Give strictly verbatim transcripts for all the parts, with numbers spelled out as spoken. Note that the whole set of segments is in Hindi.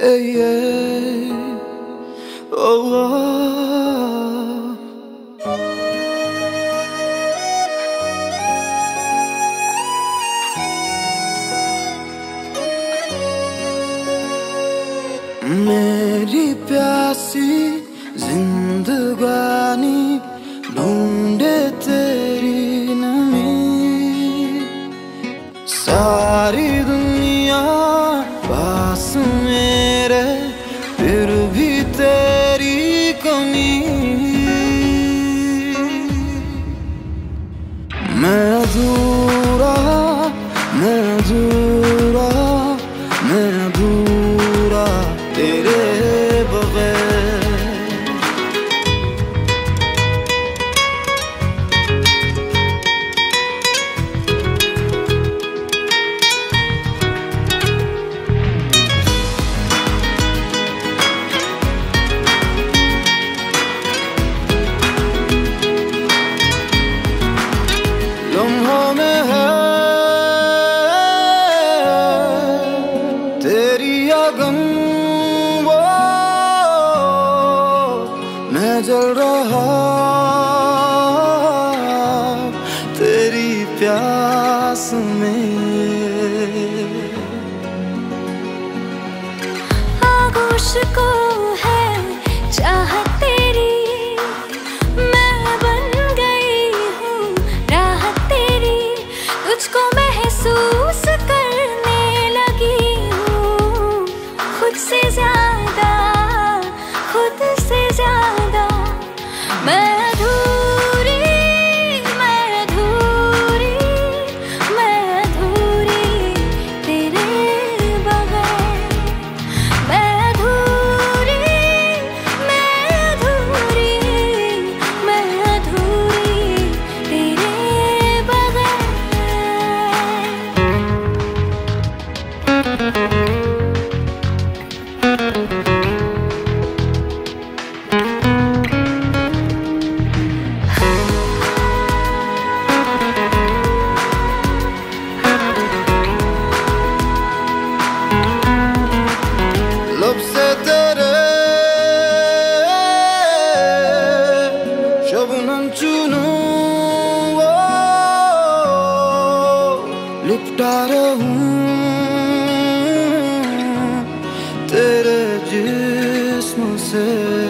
Hey, hey, oh, oh. मेरी प्यासी जिंदगानी ढूंढे तेरी नमी, सारी दुनिया पास मेरे फिर भी तेरी कमी। मैं अधूरा मैं अधूरा मैं अधूरा तेरे बगैर। लम्हों में है तेरी अगन, वो मैं जल रहा तेरी प्यास में। आगोश को है चाहत तेरी, मैं बन गई हूँ राहत तेरी, तुझको महसूस करने लगी हूँ खुद से ज्यादा, खुद से ज्यादा। मैं अधूरी मैं अधूरी मैं अधूरी तेरे बगैर। मैं अधूरी मैं अधूरी मैं अधूरी तेरे बगैर। लब से तेरे शबनम चुनूं, वो लिपटा रहूं तेरे जिस्म से।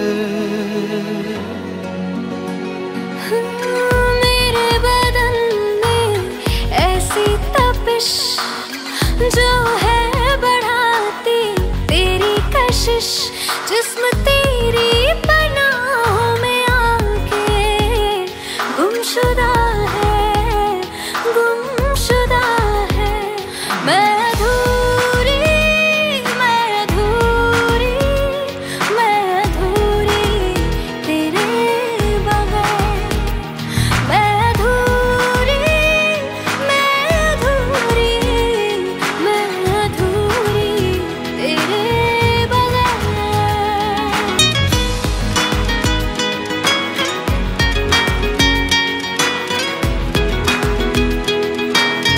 मेरे बदन में ऐसी तपिश जो है बढ़ाती तेरी कशिश, जिस्म तेरी पनाहों में आके गुमशुदा है गुमशुदा है। मैं अधूरी मैं अधूरी मैं अधूरी तेरे बगैर। मैं अधूरी मैं अधूरी मैं अधूरी तेरे बगैर।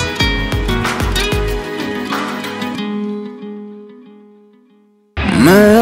मैं